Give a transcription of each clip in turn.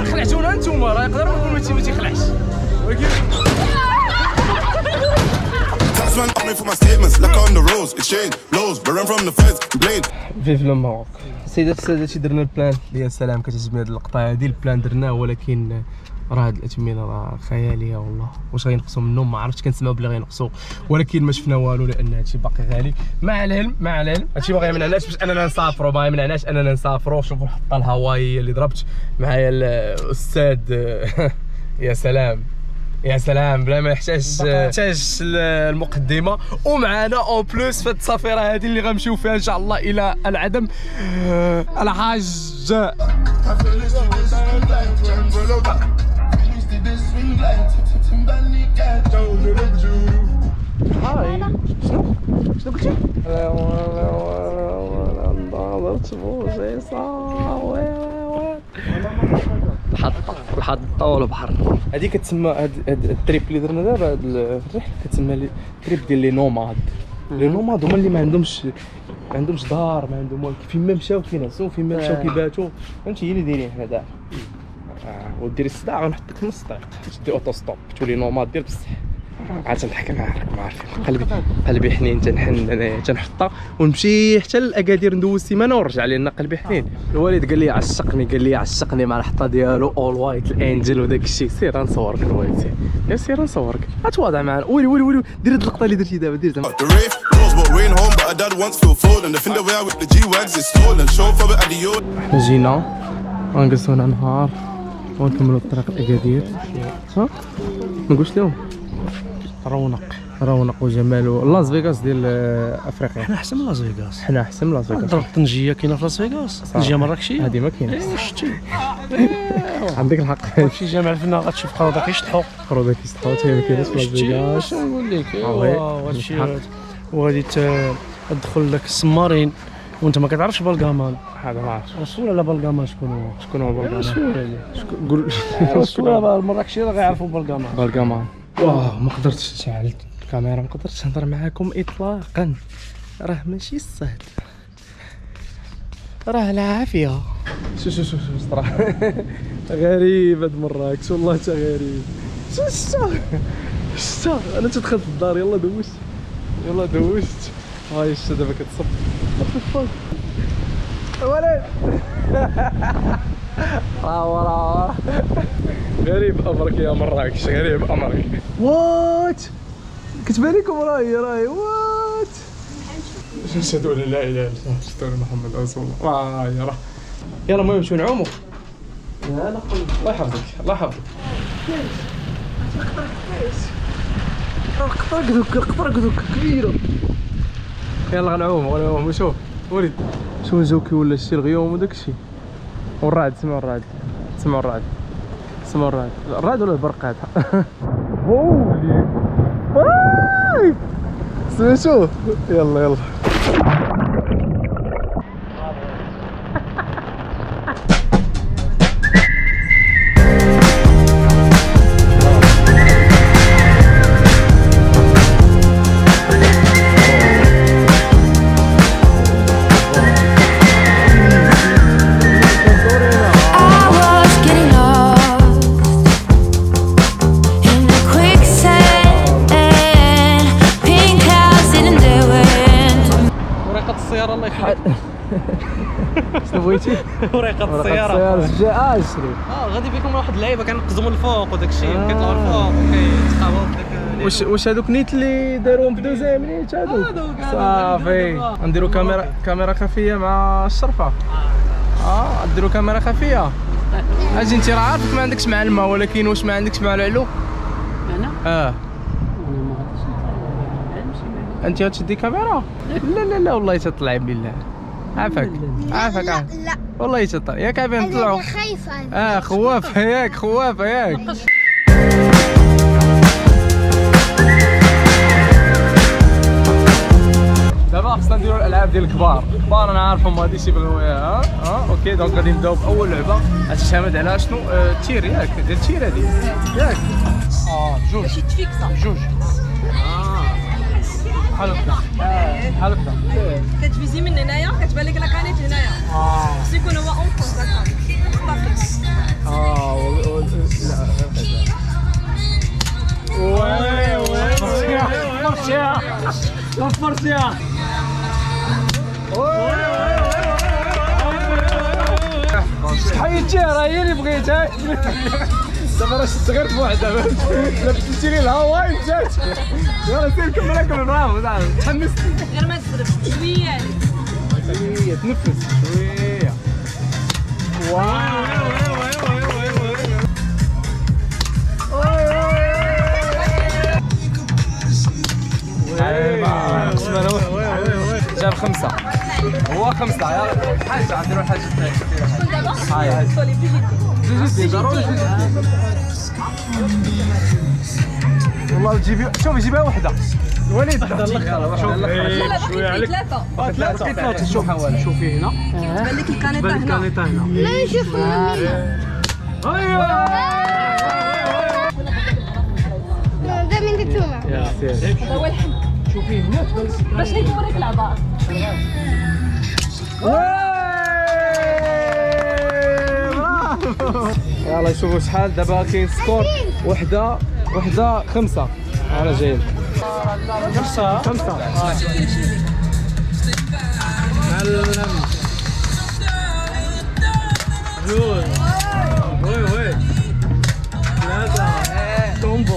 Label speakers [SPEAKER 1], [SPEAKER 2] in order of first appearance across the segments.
[SPEAKER 1] خلعتونا نتوما، راه يقدر يكون ما تيخلعش ولكن فيف لو ماروك. سيداتي سادتي درنا البلان ديال السلام، كتعجبني هاد اللقطه هادي. البلان درناه ولكن راه هاد الاثمنه راه خياليه والله. واش غينقصوا منهم ما عرفتش، كنسمعوا بلي غينقصوا ولكن ما شفنا والو لان هادشي باقي غالي. مع العلم هادشي باغي يمنعناش باش اننا نسافروا، باغي يمنعناش اننا نسافروا. شوفوا الحطه الهوايه اللي ضربت معايا الاستاذ يا سلام يا سلام بلا ما يحتاجش المقدمه. ومعنا اون بلوس في السفيره هذه اللي غنمشيو فيها ان شاء الله الى العدم الحاج. هاي شنو قلتي؟ الحطه والبحر هذه كتسمى. هاد التريب اللي درنا دابا، هاد الرحله كتسمى التريب ديال لي نوماد. لي نوماد هما اللي ما عندهمش دار، ما عندهم والو، فين ما مشاو كينعسوا، فين ما مشاو كيباتوا، فهمتي؟ هي اللي دايرين حنا دابا. وديري الصداع غنحطك في نص الطريق، تدي اوتو ستوب تولي نوماد ديال بصح. عاد تنضحك معاك، ما عارفين قلبي حنين، تنحن انايا تنحطها ونمشي حتى لاكادير ندوز سيمانه ونرجع لان قلبي حنين. الوالد قال لي عشقني مع الحطه ديالو اول وايت الانجل وداك الشيء. سير غنصورك الوالد، سير غنصورك، غتواضع معنا. ويلي دير هاد اللقطه اللي درتي دابا، دير زعما حنا جينا غنجلسو هنا نهار ونكملوا الطريق لاكادير. ها ما نقولش لهم رونق وجمال لاس فيغاس ديال افريقيا.
[SPEAKER 2] حنا احسن من لاس فيغاس،
[SPEAKER 1] حنا احسن من لاس فيغاس.
[SPEAKER 2] طنجيه كاينه في لاس فيغاس، طنجيه مراكشيه
[SPEAKER 1] هذه ما كايناش.
[SPEAKER 2] شتي
[SPEAKER 1] عندك الحق.
[SPEAKER 2] شي جامع الفنان غتشوف قروده كيشطحوا
[SPEAKER 1] حتى هي ما كايناش في لاس فيغاس.
[SPEAKER 2] اش نقول لك؟ هادشي وغادي تدخل لك السمارين وانت ما كتعرفش بالكامان.
[SPEAKER 1] هذا ما عرفتش
[SPEAKER 2] رسول على بالكامان. شكون هو
[SPEAKER 1] بالكامان؟ قول
[SPEAKER 2] رسول على المراكشي راه غيعرفوا
[SPEAKER 1] بالكامان. واه ما قدرتش نشعل الكاميرا، ما قدرتش نهضر معاكم اطلاقا. راه ماشي السهل، راه العافيه. شو صراحه غريب هاد مراكش والله، حتى غريب. شتا انا تدخلت الدار، يلا دوزت هاي الشتا دابا كتصب. ولد راه غريب امرك يا مراكش، غريب امرك. وات كتبان لكم راهي وات. نشهد ان لا اله الا الله ونشهد ان محمد رسول الله. راه يلا المهم نمشيو نعومو. الله يحفظك القطرك دوك كبيره. يلا غنعومو شوف وليد، شوف الجو ولا شتي الغيوم وداك الشيء والرعد. سمعوا الرعد ولا البرق هذا. هولي سمعتوه؟ يلا شنو بغيتي؟
[SPEAKER 2] ورقه السياره
[SPEAKER 1] شري.
[SPEAKER 2] غادي بكم واحد اللعيبه كنقزموا الفوق وداك الشيء، كيطلعوا الفوق كيتقابوا بداك.
[SPEAKER 1] واش هذوك نيت اللي داروهم بدوزيام نيت هذوك؟ صافي نديرو كاميرا خفيه مع الشرفه. نديرو كاميرا خفيه. اجي انت راه عارفك ما عندكش مع الماء، ولكن واش ما عندكش مع العلو؟ انا انت غتشدي كاميرا؟ لا والله تطلعي بالله. عافاك
[SPEAKER 3] لا
[SPEAKER 1] والله تطلع ياك عافاك نطلعوا.
[SPEAKER 3] خايفه
[SPEAKER 1] خوافه ياك. دابا خصنا نديرو الالعاب ديال الكبار. انا عارفهم ما غاديش يبغيو اياها. اوكي دونك غادي نبداو باول لعبه. غتعتمد على شنو؟ التير ياك ديال التير هادي ياك. جوج بحال هكا
[SPEAKER 4] كتفيزي من هنايا كتبان لك لاكانيت هنايا. خصو يكون هو اون فونس هكا.
[SPEAKER 2] صفرتيها. حيدتيها راه هي اللي بغيتها. دابا راه شفت غير بوحدها لبستي لي الهواي مشات. يلاه سير كمل برافو صاحبي تحمستي.
[SPEAKER 4] غير ما تضرب شويه
[SPEAKER 2] شويه تنفس شويه. واو جاب 5 هو 5 حاجه نديروا حاجه ثانيه. جوجي ضروري والله تجيبي شوف جيبها وحده وليد وحده الاخر
[SPEAKER 4] شويه عليك
[SPEAKER 2] ثلاثه شوفي هنا
[SPEAKER 4] تبان لك الكانيطه هنا
[SPEAKER 3] لا نشوف ده من التومه.
[SPEAKER 4] هذا هو الحل.
[SPEAKER 2] شوفي هنا
[SPEAKER 4] باش نوريك العبار.
[SPEAKER 1] يلا نشوفوا شحال دابا كاين سكور وحده 5. انا جايين
[SPEAKER 2] 5 معلم جوج وي 3 تومبو.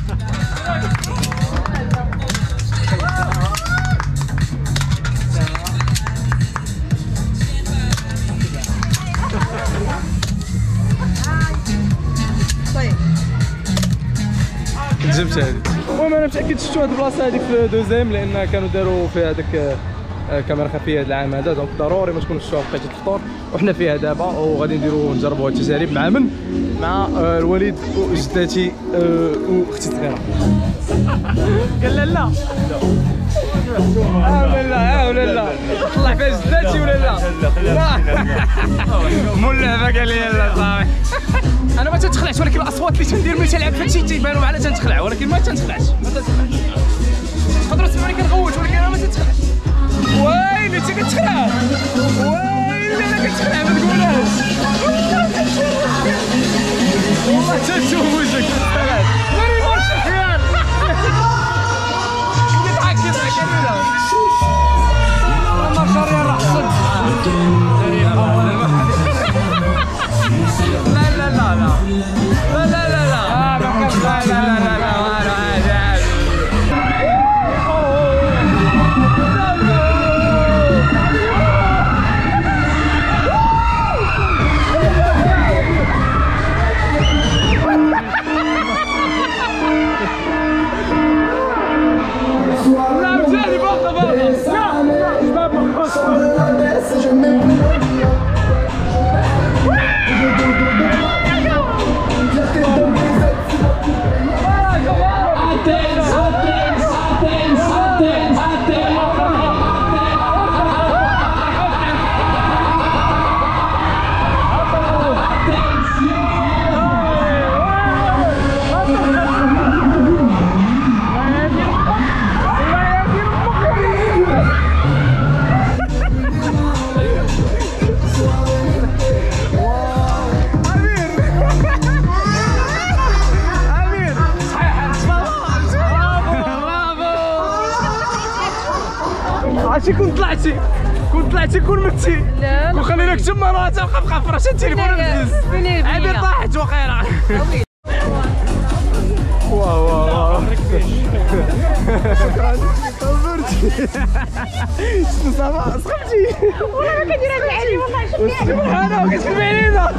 [SPEAKER 1] جبت هذه. المهم انا متاكد شفتوا هذه البلاصه هذيك في دوزيام لان كانوا داروا فيها هذيك كاميرا خفيه هذا العام هذا، دونك ضروري ما تكونش شفتوها في وقت الفطور. وحنا فيها دابا وغادي نجربوا التجارب مع من مع الوليد وجداتي واختي الصغيره.
[SPEAKER 2] قال لا
[SPEAKER 1] ولا لا طلع فيها جداتي ولا لا مو اللعبه قال لي لا صافي. انا ما تنتخلعش ولكن الاصوات اللي تندير ملي تلعب فهادشي تيبانوا على تنتخلع ولكن ما تنتخلعش تقدروا تسمعوني كنغوت ولكن انا ما تنتخلعش. ويلي انت كتخلع ويلي انا كتخلع ما تقولهاش والله تنشوف وجهك تستغل غير يمشي خيار كيضحك انا ما شاري راه حصل عرفتي كون طلعتي كون متي كون خليناك تما راه تبقى في فراشة التليفون بزز عادي طاحت وقيله واو صبرتي صافا سخفتي
[SPEAKER 3] والله ما كندير هذا العادي والله
[SPEAKER 1] سبحانه كتكتب علينا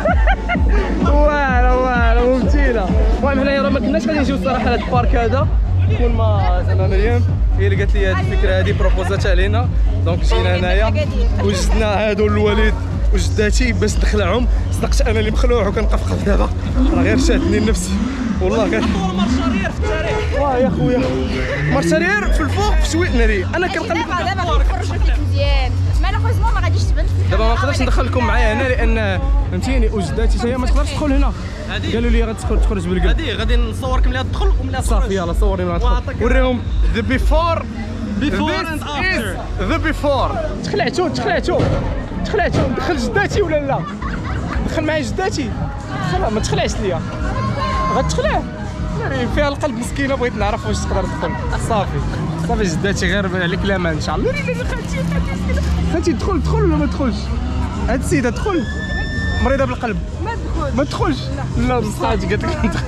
[SPEAKER 1] والو ممتيله. المهم حنايا راه ما كناش غادي نجيو الصراحه لهاد البارك هذا كون ما زعما مريم هي اللي قالت لي هذه الفكره هذه بروبوزاتها علينا دونك جينا هنايا وجدنا هادو الوليد وجداتي باش نخلعهم. صدقت انا اللي مخلوع وكنقفقف دابا راه غير شادني النفس والله كان
[SPEAKER 2] مارشارير في التاريخ.
[SPEAKER 1] يا خويا مارشارير في الفوق في شويه ناري انا كنقلب
[SPEAKER 3] دابا كنخرجوا فيك مزيان مالوغوزمون ما غاديش تبان
[SPEAKER 1] دابا ما نقدرش ندخلكم معايا هنا لان فهمتيني وجداتي حتى هي ما تقدرش تدخل هنا قالوا لي غتدخل تخرج بالقلب.
[SPEAKER 2] غادي نصورك ملي تدخل وملي
[SPEAKER 1] صافي يلا صورني ملي تدخل وريهم ذا بيفور
[SPEAKER 2] اند افتر.
[SPEAKER 1] ذا بيفور تخلعتو ندخل جداتي ولا لا ندخل معايا جداتي خلاص ما تخلعش ليا غتخلع لا
[SPEAKER 2] فيها القلب مسكينه، بغيت نعرف واش تقدر تدخل. صافي جداتي غير عليك الامان ان شاء الله. خالتي دخل ولا ما تدخلش؟ هاد السيده تدخل مريضه بالقلب ما تدخلش. لا بصحاتي قالت لك ندخل.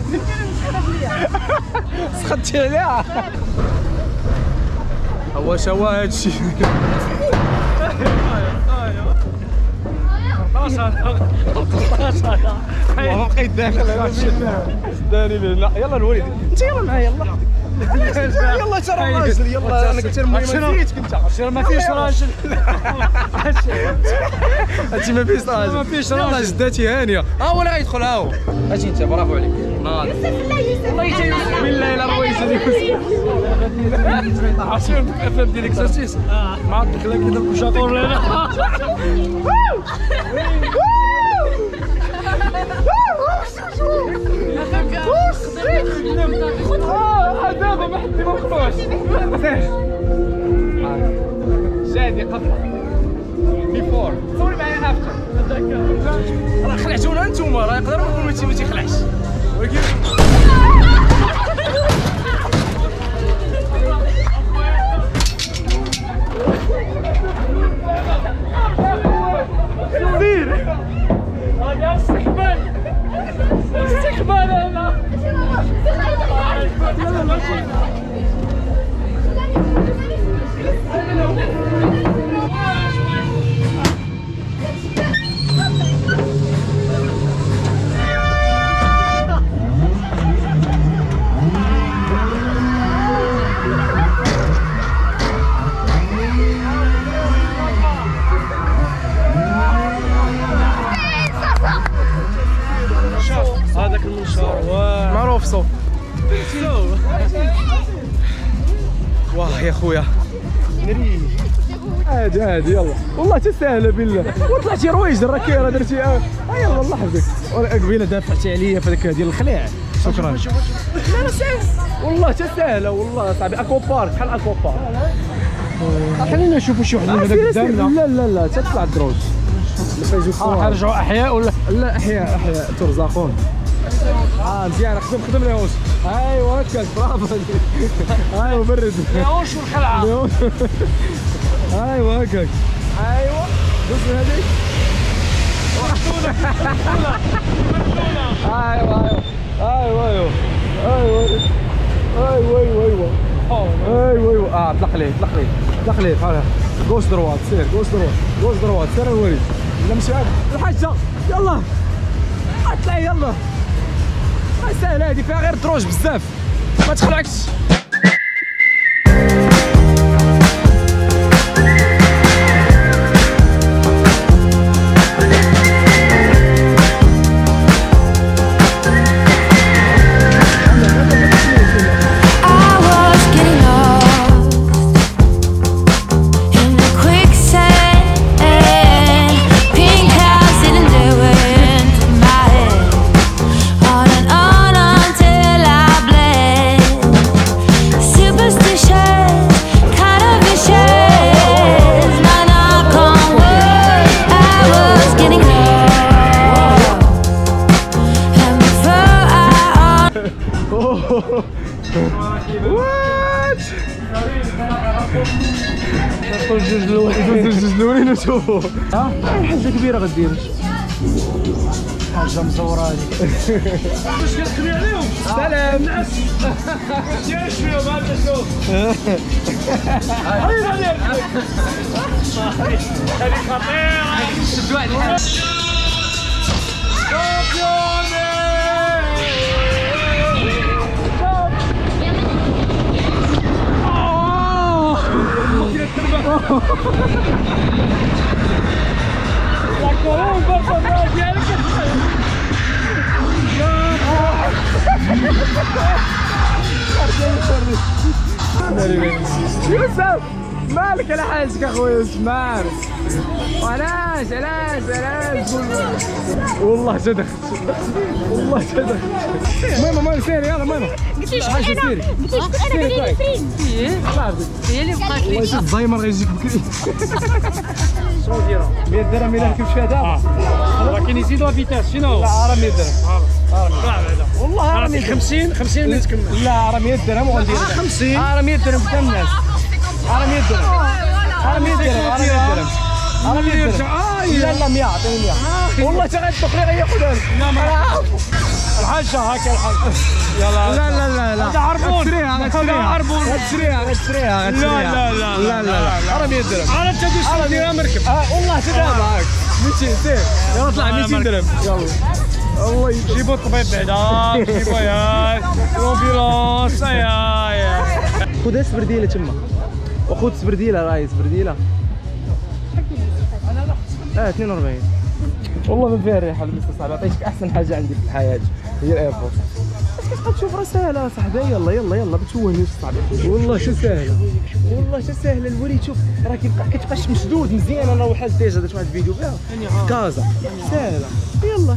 [SPEAKER 2] سخطتي عليها. واش هو هادشي؟ والله بقيت داخل شداني. لا يلا الوليد انت يلا معايا يلا ترى راجل يلا. انا قلت لهم ما نسيتك انت ما فيش راجل. هادشي ما فيش راجل ما فيش راجل. يلا جداتي هانيه. هو اللي غيدخل ها هو. اجي انت برافو عليك. ناضي والله يجي يوسف بالله الا هو يجي يوسف. عرفتي الافلام ديال الاكسرسيس ما عرفتك لا كيدير شاطور لنا. دابا ما حد ما مخلوش. شادي قبل بيفور صوري معايا افتر. راه خلعتونا نتوما، راه يقدر نقول ما تيخلعش ولكن استقبال هنا. هذاك المنشار معروف صو. واه يا خويا نري عادي يلا والله تستاهل بالله. وطلعتي رويج الركيره درتي يلا الله يحفظك. قبيله دافعتي عليا في هذاك ديال الخليع. شكرا. لا سهل والله تستاهله والله صاحبي. اكوا بارك بحال اكوا بارك. خلينا نشوفوا شي واحد من هذا قدامنا. لا تطلع الدروج. نرجعوا احياء ولا لا؟ احياء ترزقون. مزيان. خدم الهوش. ايوا هكاك برافو. ايوا برد الهوش والخلعه. ايوا هكاك. ايوا دوز من هذيك. ايوا طلق ليه بحال هكا. غوش دروات سير سير الوليد. لا ماشي عاد الحاجه يلا اطلعي يلا. سهله هادي فيها غير دروج بزاف ما تخلعكش. ندخل جوج الاولين ونشوفوا. حاجه كبيره غدير حاجه مزوره هذيك. واش كتخلي عليهم؟ سلام ديال فيهم هذا شوف. هذه خطيره. شد واحد الحاج. La colomba ديالك يوسف مالك على حاجك اخويا يوسف مالك؟ علاش والله صدق ماما سيري يلا ماما. قلت ليش حاجه سيري قلت ليش انا بالي فرين هي اللي بقات لي. والله الزايمر غيجيك بكري. شنو دايره 100 درهم الا ركب فيها دابا ولكن يزيدوها فيتاس. شنو؟ لا راه 100 درهم. والله راه 50 50 اللي تكمل. لا راه 100 درهم وغندير 50 راه 100 درهم قدام الناس. راه 100 درهم. راه 100 درهم. راه 100 درهم. راه 100 درهم. لا لا 100 عطيني 100. والله تا غيدخل غياخذها لك. لا ما الحاجه هكا الحاجه. يلا لا لا لا لا. هذا عربون. غتشريها عربون. غتشريها. لا لا لا لا. راه 100 درهم. انا تدوش نديرها مركب. والله تدابا هاك 200 سير. يلا طلع 200 درهم. يلا. الله جيبوا الطبيب بعدا. جيبوا ياك. لومبيلونس يا. خذ سبرديله تما. وخذ سبرديله راهي سبرديله. 42. والله ما فيها الريحه المستصعبه. عطيتك احسن حاجه عندي في الحياه هي الايربورت. اش كتبقى تشوف راه ساهله صاحبي. يلا يلا يلا ما تشوهنيش صاحبي. والله شو ساهله. والله شو ساهله الوريد. شوف راه كتبقاش مشدود مزيان. انا وحال ديجا درت واحد الفيديو فيها كازا ساهله. يلا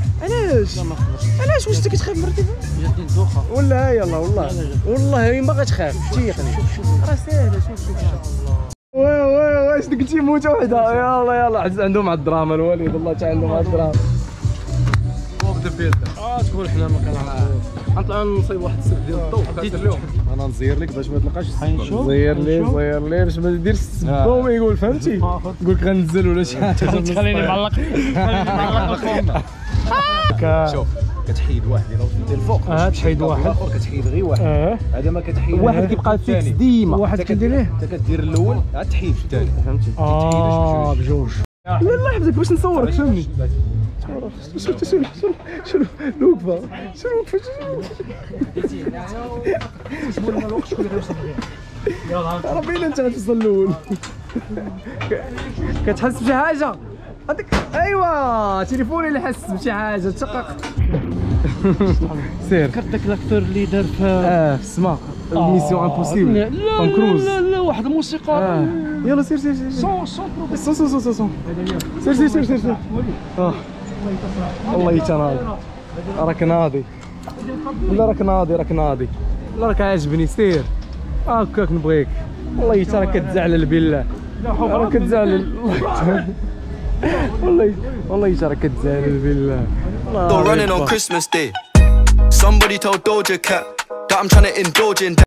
[SPEAKER 2] علاش واش انت كتخاف مرتي جاتني الدوخه ولا يلا والله ما غتخاف تيقني راه ساهله. شوف وي واش قلتي موته وحده. يلا عندهم على الدراما الوالد والله تا عندهم على الدراما. وبدا بيدها تقول حنا ما كنعرفوش. غنطلعوا نصيب واحد السد ديال الضوء اليوم. انا نزير لك باش ما تلقاش السبه. زير لي باش ما يديرش السبه وما يقول فهمتي. نقول لك غنزل ولا شي حاجه. تخليني معلق الفم.
[SPEAKER 5] شوف كتحيد واحد اللي فهمتي الفوق. تحيد واحد الاخر كتحيد غير واحد. هذا ما كتحيد
[SPEAKER 2] واحد كيبقى فيكس ديما. واحد كدير ليه
[SPEAKER 5] انت كدير الاول عاد تحيد في الثاني فهمتي.
[SPEAKER 2] بجوج. لا الله يحفظك باش نصورك فهمني. شنو الوقفه راه باين انت غتوصل الاول. كتحس بشي حاجه هذاك. ايوا تليفوني اللي حس بشي حاجه تشقق. سير
[SPEAKER 6] فكرت داك لاكتور اللي دار في
[SPEAKER 2] السما ميسيون امبوسيبل توم كروز.
[SPEAKER 6] لا واحد الموسيقى.
[SPEAKER 2] يلا سير سون سير. والله يتناضي. راك ناضي ولا راك ناضي لا راك عاجبني. سير هكاك نبغيك. والله تا راك كتزعلل بالله. راك كتزعلل والله تا راك كتزعلل بالله.
[SPEAKER 7] Running on Christmas Day. Somebody told Doja Cat that I'm trying to indulge in that.